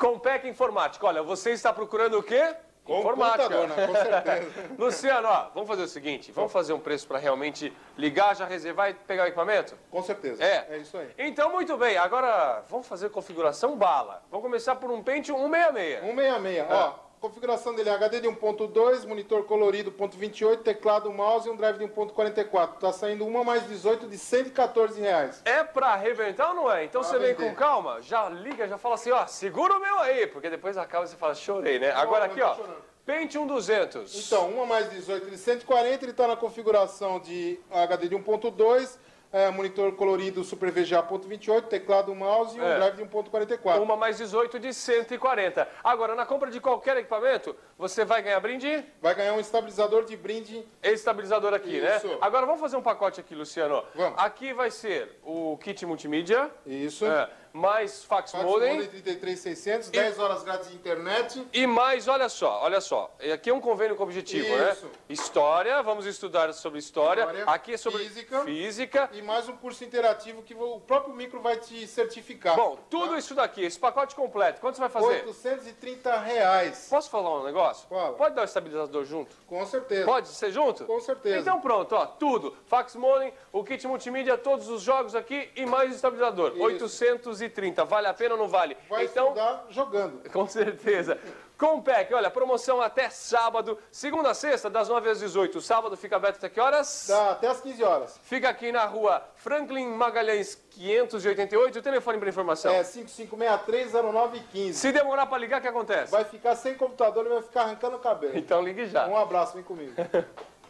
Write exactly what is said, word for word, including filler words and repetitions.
Compec Informática. Olha, você está procurando o quê? Informática. Né? Com certeza. Luciano, ó, vamos fazer o seguinte, vamos fazer um preço para realmente ligar, já reservar e pegar o equipamento? Com certeza. É. É isso aí. Então, muito bem. Agora, vamos fazer configuração bala. Vamos começar por um Pentium cento e sessenta e seis. cento e sessenta e seis, É. ó. Configuração dele é H D de um ponto dois, monitor colorido ponto vinte e oito, teclado, mouse e um drive de um ponto quarenta e quatro. Tá saindo uma mais dezoito de cento e quatorze reais. É pra arrebentar ou não é? Então Pra você vem vender. com calma, já liga, já fala assim, ó, segura o meu aí, porque depois acaba e você fala, chorei, né? Agora não aqui, tô ó, chorando. Pentium duzentos. Então, uma mais dezoito de cento e quarenta, ele está na configuração de H D de um ponto dois, é, monitor colorido Super V G A ponto vinte e oito, teclado, mouse e um É. drive de um ponto quarenta e quatro. Uma mais dezoito de cento e quarenta. Agora, na compra de qualquer equipamento, você vai ganhar brinde, Vai ganhar um estabilizador de brinde. esse estabilizador aqui, Isso. né? Agora, vamos fazer um pacote aqui, Luciano. Vamos. Aqui vai ser o kit multimídia, Isso. é, mais fax, Fax modem. modem trinta e três mil e seiscentos, dez horas grátis de internet. E mais, olha só, olha só, aqui é um convênio com objetivo, Isso. né? História, vamos estudar sobre história. História, Aqui é sobre física. física. E mais um curso interativo que o próprio micro vai te certificar. Bom, tudo Tá? isso daqui, esse pacote completo, quanto você vai fazer? oitocentos e trinta reais. Posso falar um negócio? Fala. Pode dar o estabilizador junto? Com certeza. Pode ser junto? Com certeza. Então pronto, ó, tudo. Fax modem, o kit multimídia, todos os jogos aqui e mais o estabilizador. Isso. oitocentos e trinta, vale a pena ou não vale? Vai então, estudar jogando. com certeza. Compec, olha, promoção até sábado, segunda a sexta, das nove às dezoito. O sábado fica aberto até que horas? Dá até às quinze horas. Fica aqui na rua Franklin Magalhães quinhentos e oitenta e oito. O telefone para informação. É cinco cinco seis três zero nove um cinco. Se demorar para ligar, o que acontece? Vai ficar sem computador e vai ficar arrancando o cabelo. Então ligue já. Um abraço, vem comigo.